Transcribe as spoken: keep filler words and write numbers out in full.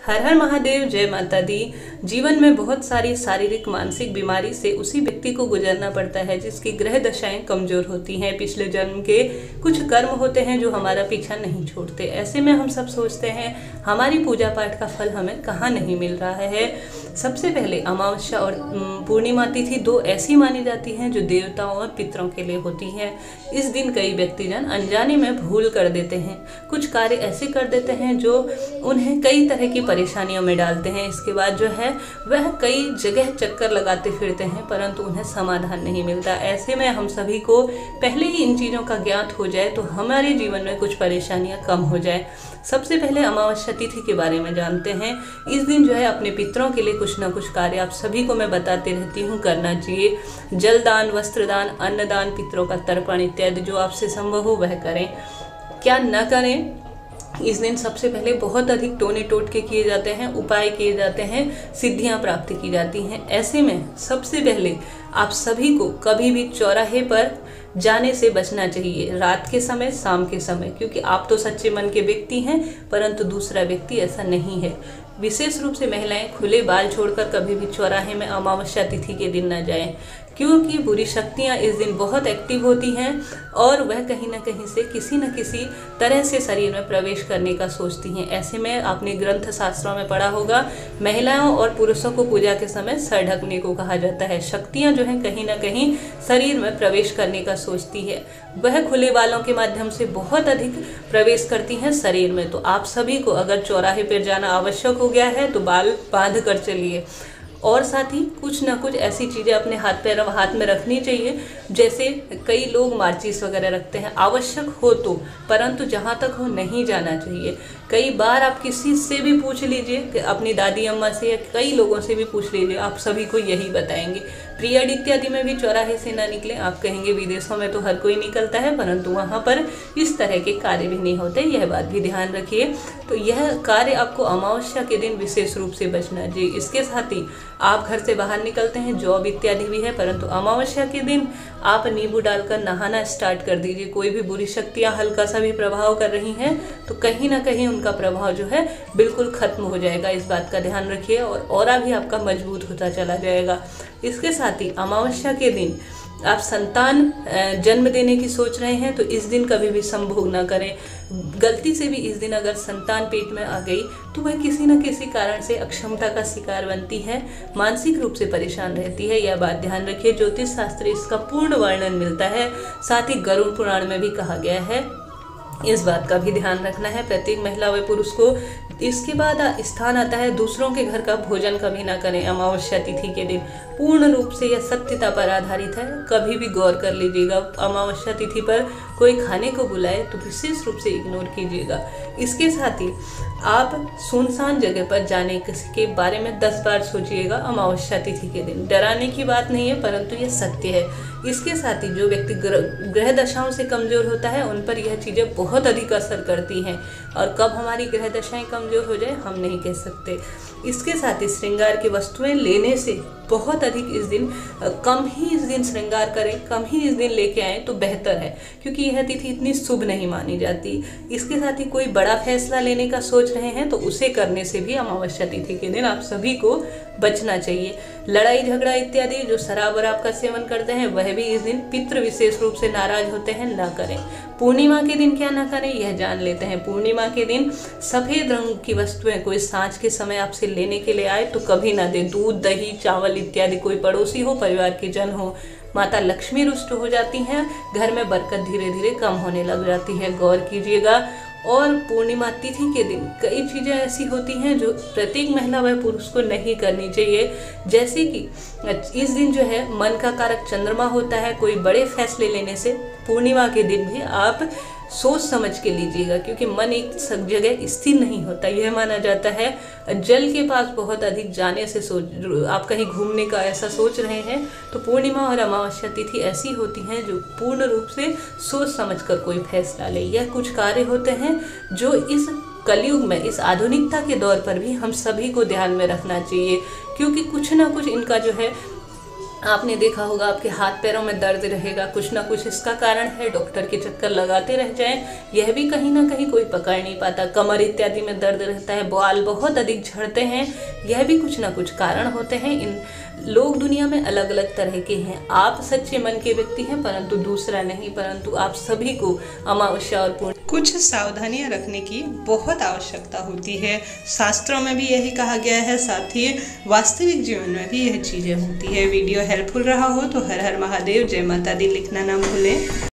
हर हर महादेव, जय माता दी। जीवन में बहुत सारी शारीरिक मानसिक बीमारी से उसी व्यक्ति को गुजरना पड़ता है जिसकी ग्रह दशाएं कमजोर होती हैं। पिछले जन्म के कुछ कर्म होते हैं जो हमारा पीछा नहीं छोड़ते। ऐसे में हम सब सोचते हैं हमारी पूजा पाठ का फल हमें कहाँ नहीं मिल रहा है। सबसे पहले अमावस्या और पूर्णिमा तिथि दो ऐसी मानी जाती हैं जो देवताओं और पितरों के लिए होती हैं। इस दिन कई व्यक्तिजन अनजाने में भूल कर देते हैं, कुछ कार्य ऐसे कर देते हैं जो उन्हें कई तरह की परेशानियों में डालते हैं। इसके बाद जो है वह कई जगह चक्कर लगाते फिरते हैं परंतु उन्हें समाधान नहीं मिलता। ऐसे में हम सभी को पहले ही इन चीज़ों का ज्ञात हो जाए तो हमारे जीवन में कुछ परेशानियां कम हो जाए। सबसे पहले अमावस्या तिथि के बारे में जानते हैं। इस दिन जो है अपने पितरों के लिए कुछ ना कुछ कार्य आप सभी को मैं बताते रहती हूँ करना चाहिए। जलदान, वस्त्रदान, अन्नदान, पितरों का तर्पण इत्यादि जो आपसे संभव हो वह करें। क्या न करें, इस दिन सबसे पहले बहुत अधिक टोने टोटके किए जाते हैं, उपाय किए जाते हैं, सिद्धियां प्राप्त की जाती हैं। ऐसे में सबसे पहले आप सभी को कभी भी चौराहे पर जाने से बचना चाहिए, रात के समय, शाम के समय, क्योंकि आप तो सच्चे मन के व्यक्ति हैं परंतु दूसरा व्यक्ति ऐसा नहीं है। विशेष रूप से महिलाएं खुले बाल छोड़कर कभी भी चौराहे में अमावस्या तिथि के दिन न जाएं, क्योंकि बुरी शक्तियां इस दिन बहुत एक्टिव होती हैं और वह कहीं ना कहीं से किसी न किसी तरह से शरीर में प्रवेश करने का सोचती हैं। ऐसे में आपने ग्रंथ शास्त्रों में पढ़ा होगा, महिलाओं और पुरुषों को पूजा के समय सर ढकने को कहा जाता है। शक्तियां जो हैं कहीं ना कहीं शरीर में प्रवेश करने का सोचती है, वह खुले बालों के माध्यम से बहुत अधिक प्रवेश करती हैं शरीर में। तो आप सभी को अगर चौराहे पर जाना आवश्यक हो गया है तो बाल बांध कर चलिए और साथ ही कुछ ना कुछ ऐसी चीज़ें अपने हाथ पैर हाथ में रखनी चाहिए। जैसे कई लोग माचिस वगैरह रखते हैं, आवश्यक हो तो, परंतु जहाँ तक हो नहीं जाना चाहिए। कई बार आप किसी से भी पूछ लीजिए, अपनी दादी अम्मा से या कई लोगों से भी पूछ लीजिए, आप सभी को यही बताएंगे। पीरियड इत्यादि में भी चौराहे से ना निकले। आप कहेंगे विदेशों में तो हर कोई निकलता है परंतु वहाँ पर इस तरह के कार्य भी नहीं होते, यह बात भी ध्यान रखिए। तो यह कार्य आपको अमावस्या के दिन विशेष रूप से बचना चाहिए। इसके साथ ही आप घर से बाहर निकलते हैं, जॉब इत्यादि भी है, परंतु अमावस्या के दिन आप नींबू डालकर नहाना स्टार्ट कर दीजिए। कोई भी बुरी शक्तियाँ हल्का सा भी प्रभाव कर रही हैं तो कहीं ना कहीं उनका प्रभाव जो है बिल्कुल खत्म हो जाएगा। इस बात का ध्यान रखिए और ऑरा भी आपका मजबूत होता चला जाएगा। इसके साथ ही अमावस्या के दिन आप संतान जन्म देने की सोच रहे हैं तो इस दिन कभी भी संभोग ना करें। गलती से भी इस दिन अगर संतान पेट में आ गई तो वह किसी न किसी कारण से अक्षमता का शिकार बनती है, मानसिक रूप से परेशान रहती है। यह बात ध्यान रखिए। ज्योतिष शास्त्र इसका पूर्ण वर्णन मिलता है, साथ ही गरुड़ पुराण में भी कहा गया है। इस बात का भी ध्यान रखना है प्रत्येक महिला व पुरुष को। इसके बाद स्थान आता है दूसरों के घर का भोजन कभी ना करें अमावस्या तिथि के दिन। पूर्ण रूप से यह सत्यता पर आधारित है, कभी भी गौर कर लीजिएगा। अमावस्या तिथि पर कोई खाने को बुलाए तो विशेष रूप से इग्नोर कीजिएगा। इसके साथ ही आप सुनसान जगह पर जाने के बारे में दस बार सोचिएगा अमावस्या तिथि के दिन। डराने की बात नहीं है परंतु यह सत्य है। इसके साथ ही जो व्यक्ति ग्रह दशाओं से कमजोर होता है उन पर यह चीज़ें बहुत अधिक असर करती हैं और कब हमारी ग्रह दशाएं कमजोर हो जाए हम नहीं कह सकते। इसके साथ ही श्रृंगार की वस्तुएं लेने से बहुत अधिक इस दिन कम ही इस दिन श्रृंगार करें, कम ही इस दिन लेके आएँ तो बेहतर है, क्योंकि यह तिथि इतनी शुभ नहीं मानी जाती। इसके साथ ही कोई बड़ा फैसला लेने का सोच रहे हैं तो उसे करने से भी अमावस्या तिथि के दिन आप सभी को बचना चाहिए। लड़ाई झगड़ा इत्यादि जो शराब वराब का सेवन करते हैं वह भी इस दिन पितृ विशेष रूप से नाराज होते हैं, ना करें। पूर्णिमा के दिन क्या ना करें यह जान लेते हैं। पूर्णिमा के दिन सफ़ेद रंग की वस्तुएं कोई सांझ के समय आपसे लेने के लिए आए तो कभी ना दे। दूध, दही, चावल इत्यादि कोई पड़ोसी हो, परिवार के जन हो, माता लक्ष्मी रुष्ट हो जाती हैं, घर में बरकत धीरे धीरे कम होने लग जाती है, गौर कीजिएगा। और पूर्णिमा तिथि के दिन कई चीज़ें ऐसी होती हैं जो प्रत्येक महिला व पुरुष को नहीं करनी चाहिए। जैसे कि इस दिन जो है मन का कारक चंद्रमा होता है, कोई बड़े फैसले लेने से पूर्णिमा के दिन भी आप सोच समझ के लीजिएगा, क्योंकि मन एक जगह स्थिर नहीं होता। यह माना जाता है जल के पास बहुत अधिक जाने से सोच आप कहीं घूमने का ऐसा सोच रहे हैं तो पूर्णिमा और अमावस्या तिथि ऐसी होती हैं जो पूर्ण रूप से सोच समझकर कोई फैसला ले। यह कुछ कार्य होते हैं जो इस कलयुग में, इस आधुनिकता के दौर पर भी हम सभी को ध्यान में रखना चाहिए, क्योंकि कुछ ना कुछ इनका जो है आपने देखा होगा आपके हाथ पैरों में दर्द रहेगा, कुछ ना कुछ इसका कारण है। डॉक्टर के चक्कर लगाते रह जाएं, यह भी कहीं ना कहीं कोई पकड़ नहीं पाता। कमर इत्यादि में दर्द रहता है, बाल बहुत अधिक झड़ते हैं, यह भी कुछ ना कुछ कारण होते हैं। इन लोग दुनिया में अलग अलग तरह के हैं। आप सच्चे मन के व्यक्ति हैं, परंतु दूसरा नहीं, परंतु आप सभी को अमावस्या और पूर्णिमा कुछ सावधानियां रखने की बहुत आवश्यकता होती है। शास्त्रों में भी यही कहा गया है, साथ ही वास्तविक जीवन में भी यह चीजें होती है। वीडियो हेल्पफुल रहा हो तो हर हर महादेव, जय माता दी लिखना ना भूलें।